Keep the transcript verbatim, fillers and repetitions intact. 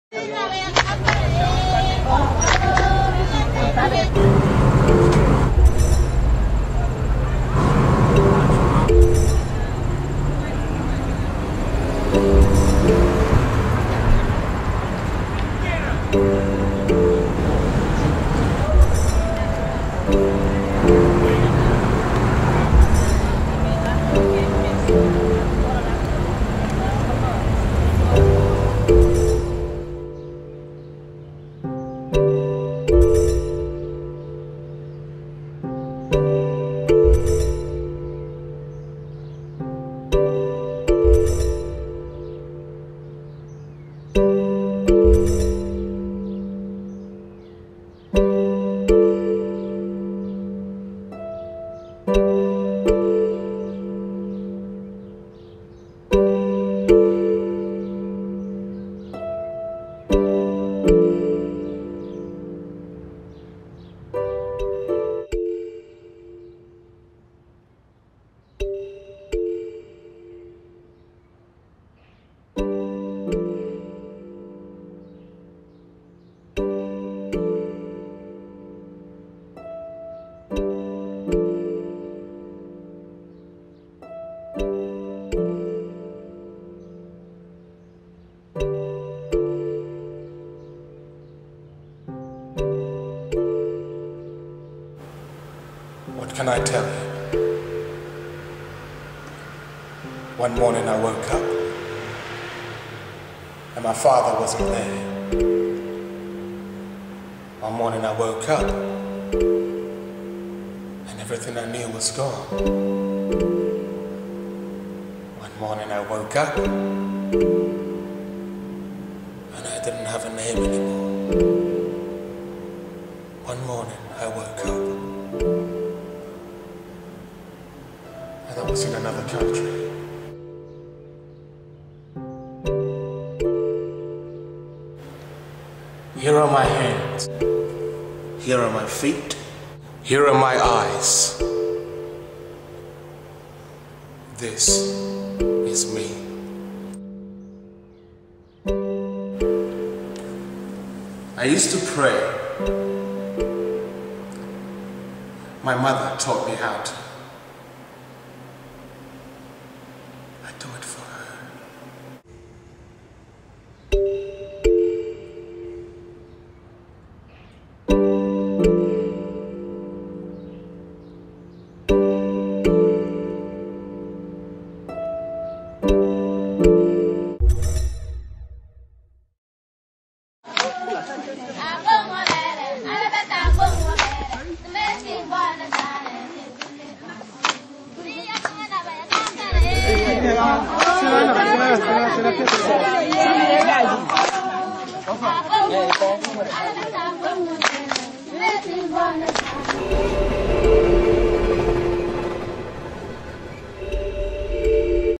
What can I tell you? One morning I woke up and my father wasn't there. One morning I woke up and everything I knew was gone. One morning I woke up and I didn't have a name anymore. One morning I woke up and I was in another country. Here are my hands. Here are my feet. Here are my eyes. This is me. I used to pray. My mother taught me how to. I do it for her. Let's